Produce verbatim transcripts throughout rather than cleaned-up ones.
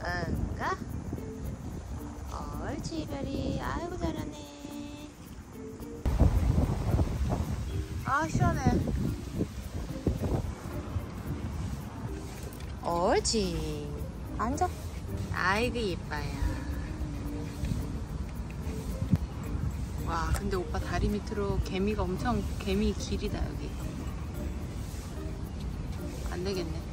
응가? 옳지 별이. 아이고 잘하네. 아 시원해. 옳지. 앉아. 아이고 예뻐요. 와 근데 오빠 다리 밑으로 개미가 엄청 개미 길이다 여기. 안 되겠네.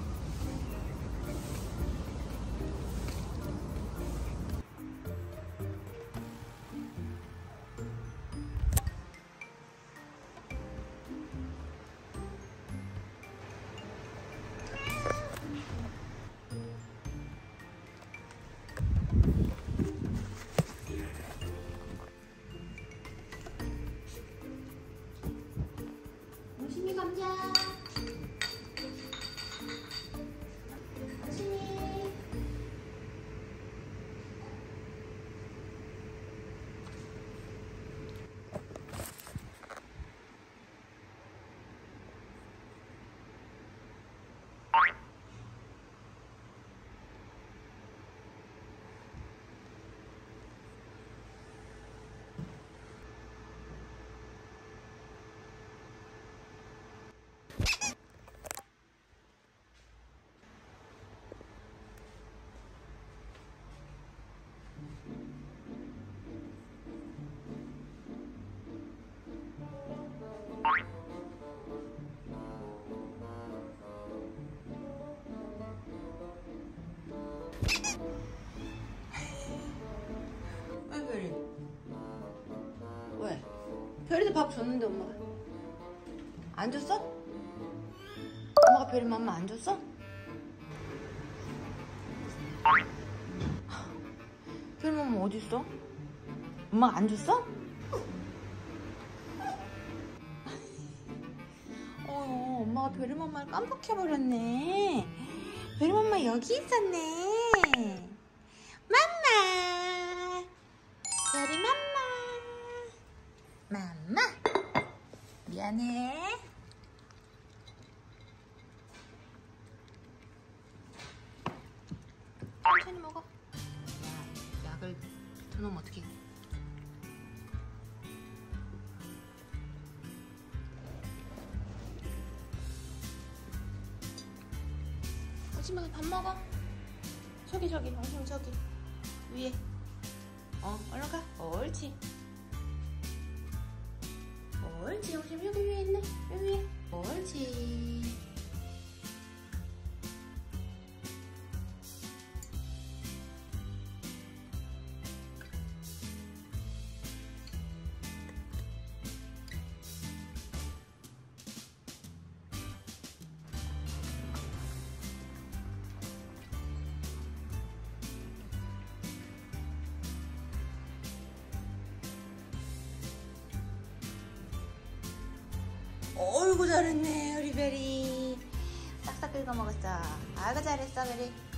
옹심이 감자. 옹심이. 왜 별이? 왜? 별이도 밥 줬는데 엄마가 안 줬어? 엄마가 별이 맘마 안 줬어? 별이 맘마 어디 있어? 엄마가 안 줬어? 어, 엄마가 별이 맘마를 깜빡해버렸네. 별이 맘마 여기 있었네. 맘마. 별이 맘마. 맘마. 미안해. 천천히 먹어. 야, 약을 뱉어놓으면 어떡해. 하지마, 밥 먹어. 저기 저기 엉성 저기 위에. 어 얼른 가. 옳지. 옳지. 엉성 여기 위에 있네. 여기 위에. 옳지. 어이구 잘했네 우리 별이. 싹싹 긁어 먹었어. 아이고 잘했어 별이.